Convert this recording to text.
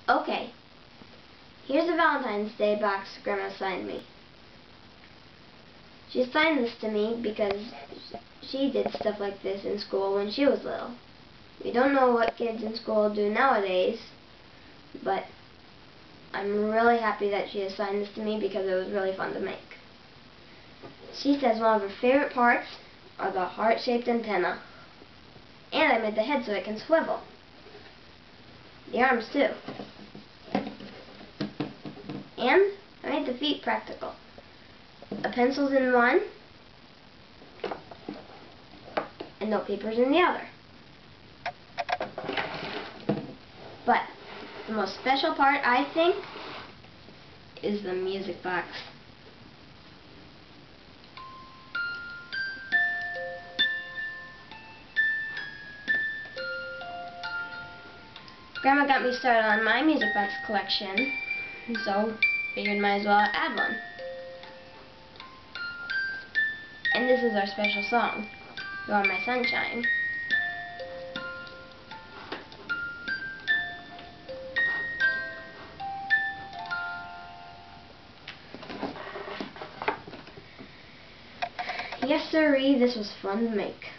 Okay, here's a Valentine's Day box Grandma signed me. She signed this to me because she did stuff like this in school when she was little. We don't know what kids in school do nowadays, but I'm really happy that she assigned this to me because it was really fun to make. She says one of her favorite parts are the heart-shaped antenna. And I made the head so it can swivel. The arms too. And I made the feet practical. A pencil's in one, and note paper's in the other. But the most special part, I think, is the music box. Grandma got me started on my music box collection, so figured might as well add one. And this is our special song, You're My Sunshine. Yes sirree, this was fun to make.